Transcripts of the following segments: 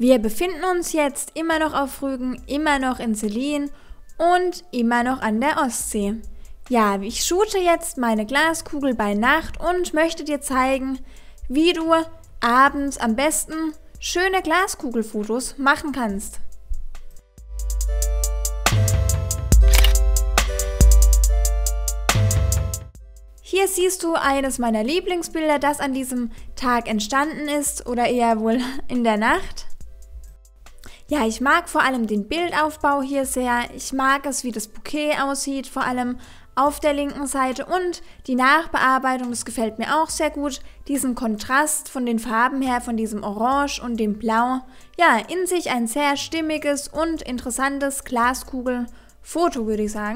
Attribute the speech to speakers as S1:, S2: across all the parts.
S1: Wir befinden uns jetzt immer noch auf Rügen, immer noch in Sellin und immer noch an der Ostsee. Ja, ich shoote jetzt meine Glaskugel bei Nacht und möchte dir zeigen, wie du abends am besten schöne Glaskugelfotos machen kannst. Hier siehst du eines meiner Lieblingsbilder, das an diesem Tag entstanden ist oder eher wohl in der Nacht. Ja, ich mag vor allem den Bildaufbau hier sehr. Ich mag es, wie das Bouquet aussieht, vor allem auf der linken Seite, und die Nachbearbeitung, das gefällt mir auch sehr gut. Diesen Kontrast von den Farben her, von diesem Orange und dem Blau. Ja, in sich ein sehr stimmiges und interessantes Glaskugelfoto, würde ich sagen.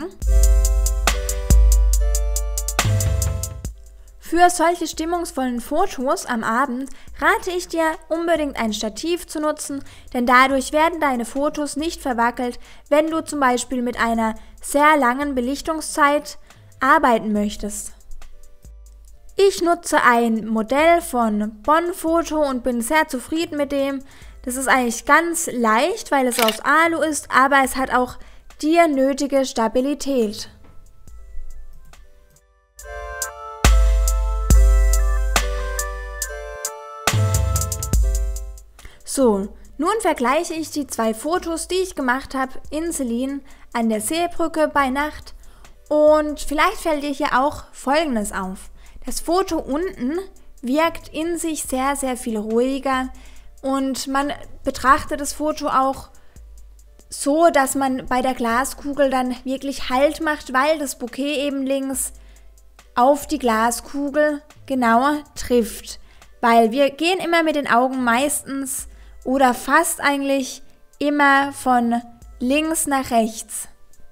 S1: Für solche stimmungsvollen Fotos am Abend rate ich dir, unbedingt ein Stativ zu nutzen, denn dadurch werden deine Fotos nicht verwackelt, wenn du zum Beispiel mit einer sehr langen Belichtungszeit arbeiten möchtest. Ich nutze ein Modell von Bonfoto und bin sehr zufrieden mit dem. Das ist eigentlich ganz leicht, weil es aus Alu ist, aber es hat auch die nötige Stabilität. So, nun vergleiche ich die zwei Fotos, die ich gemacht habe in Sellin an der Seebrücke bei Nacht, und vielleicht fällt dir hier auch Folgendes auf. Das Foto unten wirkt in sich sehr, sehr viel ruhiger und man betrachtet das Foto auch so, dass man bei der Glaskugel dann wirklich Halt macht, weil das Bouquet eben links auf die Glaskugel genauer trifft. Weil wir gehen immer mit den Augen meistens oder fast eigentlich immer von links nach rechts.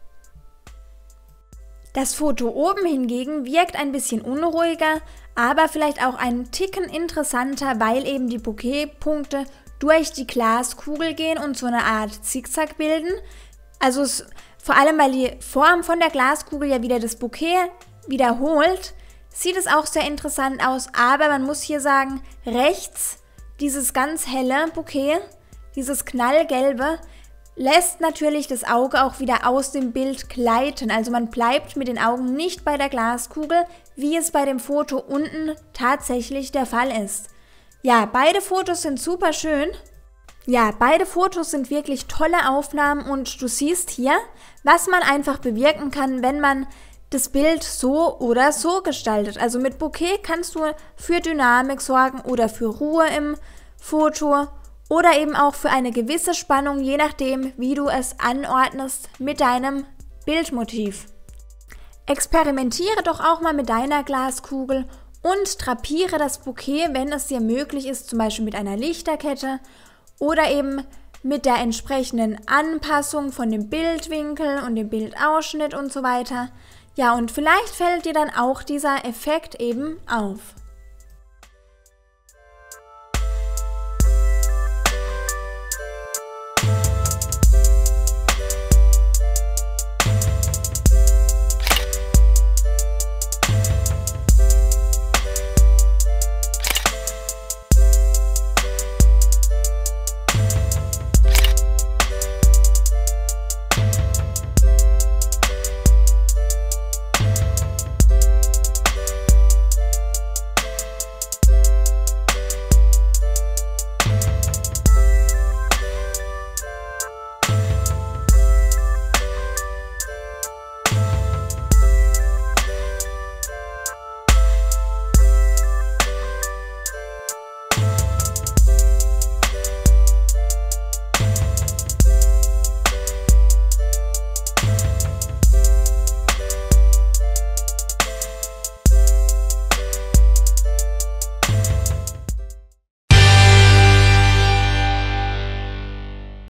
S1: Das Foto oben hingegen wirkt ein bisschen unruhiger, aber vielleicht auch einen Ticken interessanter, weil eben die Bouquetpunkte durch die Glaskugel gehen und so eine Art Zickzack bilden. Also vor allem, weil die Form von der Glaskugel ja wieder das Bouquet wiederholt, sieht es auch sehr interessant aus, aber man muss hier sagen, rechts dieses ganz helle Bouquet, dieses knallgelbe, lässt natürlich das Auge auch wieder aus dem Bild gleiten. Also man bleibt mit den Augen nicht bei der Glaskugel, wie es bei dem Foto unten tatsächlich der Fall ist. Ja, beide Fotos sind super schön. Ja, beide Fotos sind wirklich tolle Aufnahmen und du siehst hier, was man einfach bewirken kann, wenn man das Bild so oder so gestaltet. Also mit Bouquet kannst du für Dynamik sorgen oder für Ruhe im Foto oder eben auch für eine gewisse Spannung, je nachdem, wie du es anordnest mit deinem Bildmotiv. Experimentiere doch auch mal mit deiner Glaskugel und drapiere das Bouquet, wenn es dir möglich ist, zum Beispiel mit einer Lichterkette oder eben mit der entsprechenden Anpassung von dem Bildwinkel und dem Bildausschnitt und so weiter. Ja, und vielleicht fällt dir dann auch dieser Effekt eben auf.